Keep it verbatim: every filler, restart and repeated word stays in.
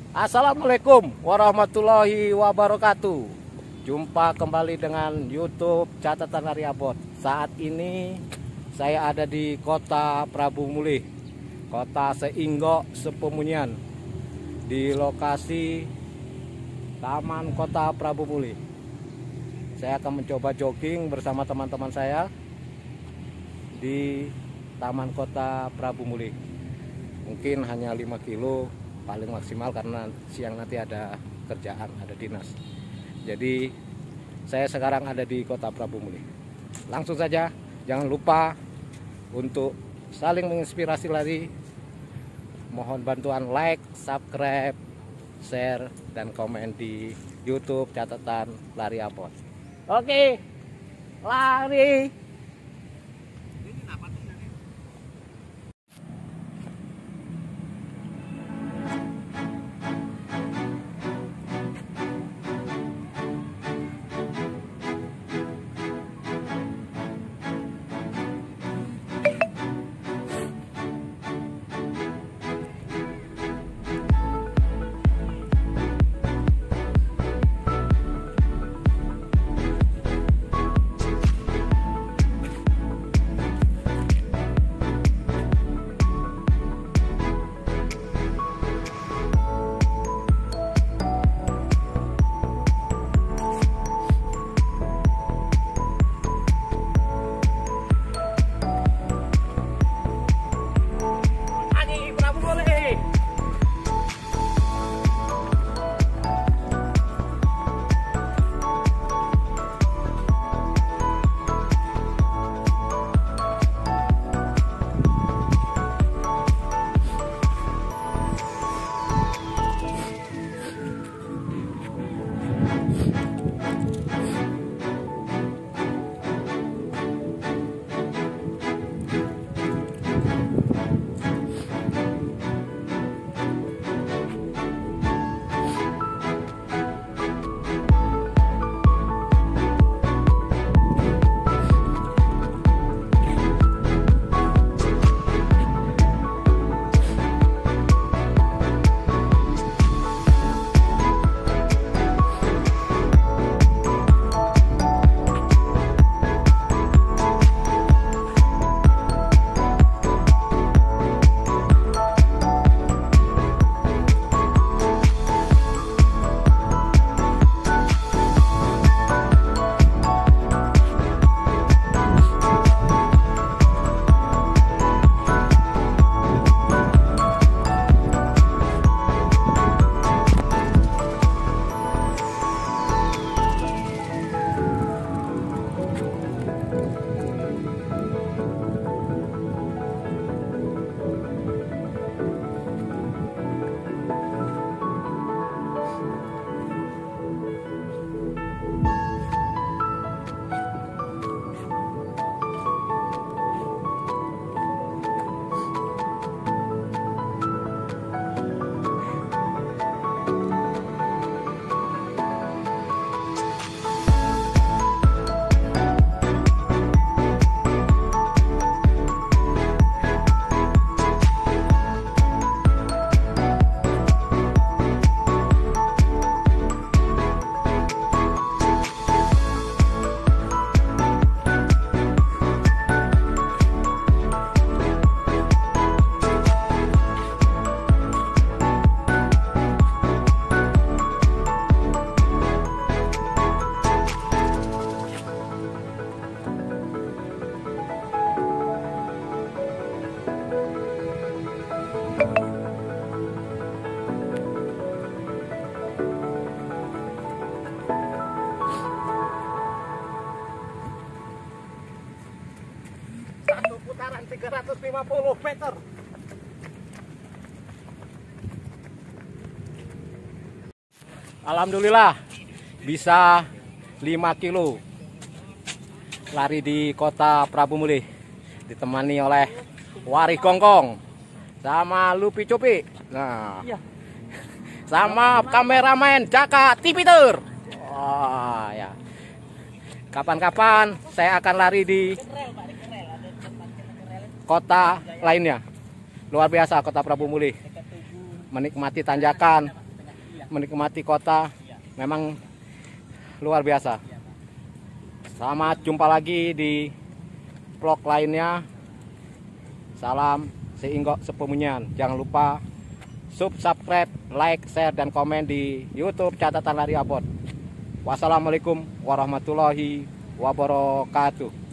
Assalamualaikum warahmatullahi wabarakatuh. Jumpa kembali dengan YouTube Catatan Lari Abot. Saat ini saya ada di Kota Prabu Mulih, Kota Seinggo Sepemunyian, di lokasi Taman Kota Prabu Mulih. Saya akan mencoba jogging bersama teman-teman saya di Taman Kota Prabu Mulih. Mungkin hanya lima kilo paling maksimal karena siang nanti ada kerjaan, ada dinas. Jadi saya sekarang ada di Kota Prabu Mulih. Langsung saja, jangan lupa untuk saling menginspirasi lari. Mohon bantuan like, subscribe, share, dan komen di YouTube Catatan Lari Abot. Oke, lari. tiga ratus lima puluh meter. Alhamdulillah bisa lima kilo lari di Kota Prabu Mulih, ditemani oleh Wari Gongkong sama Lupi Copi. Nah, iya. Sama kameramen Jaka Tipiter. Wah, ya. Kapan-kapan saya akan lari di kota lainnya. Luar biasa Kota Prabu Mulih. Menikmati tanjakan, menikmati kota memang luar biasa. Selamat jumpa lagi di vlog lainnya. Salam seinggok sepemunyan. Jangan lupa subscribe, like, share, dan komen di YouTube Catatan Lari Abot. Wassalamualaikum warahmatullahi wabarakatuh.